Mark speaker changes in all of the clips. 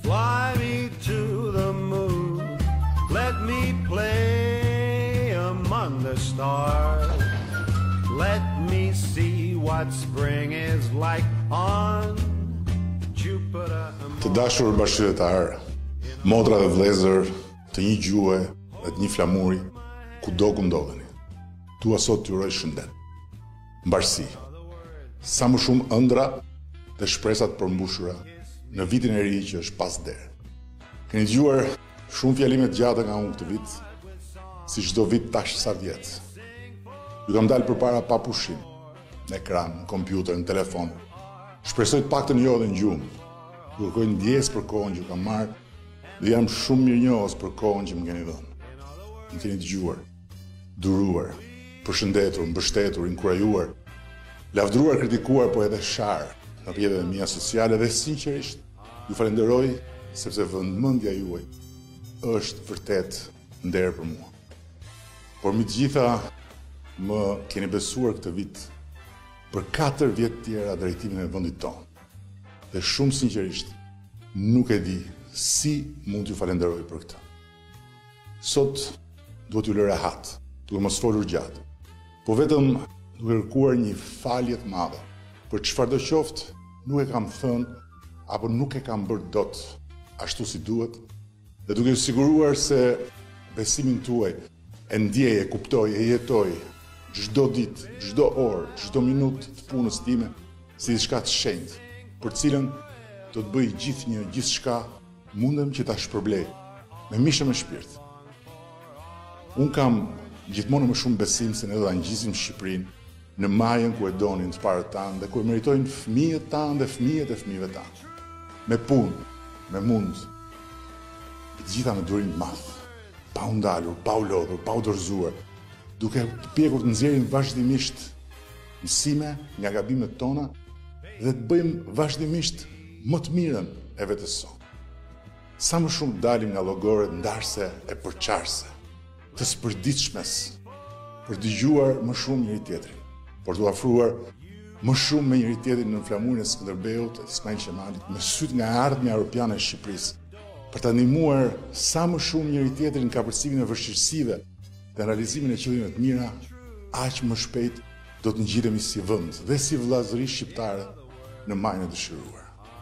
Speaker 1: Fly me to the moon, let me play among the stars. Let me see what spring is like on Jupiter and
Speaker 2: Të dashur bashkëqytetar, motra dhe vëllezër të një gjuhë dhe të një flamuri, kudo ku ndodheni. Tua sot t'ju uroj shëndet, mbarësi, sa më shumë ëndra dhe shpresat përmbushura në vitin e ri që është pas derë. Keni dëgjuar shumë fjalime të gjata nga unë këtë vit, si çdo vit tash sa vjet. Ju kam dalë përpara pa pushim, në ekran, në kompjuter, në telefon. Shpresoj të paktën jo dhe në gjumë. Ju kërkoj ndjesë për kohën që kam marrë dhe jam shumë mirënjohës për kohën që më keni dhënë. Më keni dëgjuar, duruar, përshëndetur, mbështetur, inkurajuar, lavdruar, kritikuar, po edhe sharë në rrjetet e mia sociale dhe sinqerisht ju falenderoj sepse vëmendja juaj është vërtet nder për mua. Por mbi të gjitha më keni besuar këtë vit për 4 vjet tjera drejtimin e vendit tonë. Dhe shumë sinqerisht nuk e di si mund t'ju falenderoj për këtë. Sot duhet t'ju lë rehat, duhet mos folur gjatë, po vetëm duke kërkuar një falje të madhe për çfarëdo qoftë nuk e kam thënë apo nuk e kam bërë dot ashtu si duhet, dhe duke ju siguruar se besimin tuaj e ndjej, e kuptoj, e jetoj çdo ditë, çdo orë, çdo minutë të punës time si diçka të shenjtë, për cilën do të bëj gjithçka mundem që ta shpërblej me mishë me shpirt. Unë kam gjithmonë më shumë besim se ne do ta ngjisim Shqipërinë në majën ku e donin të parët tanë dhe ku e meritojnë fëmijët tanë dhe fëmijët e fëmijëve tanë. Me punë, me mund, të gjitha me durim të madh, pa u ndalur, pa u lodhur, pa u dorëzuar, duke pjekur të nxjerrim vazhdimisht mësime nga gabimet tona dhe të bëjmë vazhdimisht më të mirën e vetes sonë. Sa më shumë dalim nga llogoret ndarse e përçarse, të spërditshmes, për dëgjuar më shumë njëri tjetrin, por të afruar më shumë me njëri tjetrin në flamurin e Skënderbeut, e Ismail Qemalit, me syt nga ardhmja europiane e Shqipërisë, për të ndihmuar sa më shumë njëri tjetrin në kapërcimin e vështirësive dhe realizimin e qëllimeve të mira, aq më shpejt do të ngjitemi si vend dhe si vëllazëri shqiptare në majën e dëshiruar.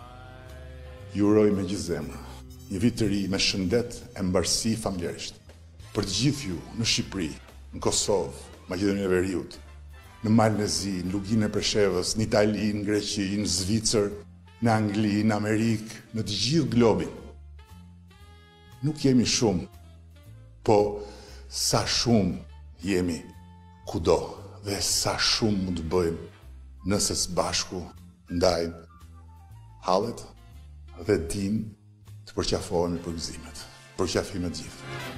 Speaker 2: Ju uroj me gjithë zemër një vit të ri me shëndet e mbarësi familjarisht. Për të gjithë ju në Shqipëri, në Kosovë, Maqedoninë e Veriut, në Malnezi, në Luginë e Preshevës, në Itali, në Greqi, në Zvicër, në Angli, në Amerikë, në të gjithë globin. Nuk jemi shumë, po sa shumë jemi kudo dhe sa shumë mund të bëjmë nëse së bashku ndajmë hallet dhe dim të përqafohemi për gëzimet, përqafimet gjithë.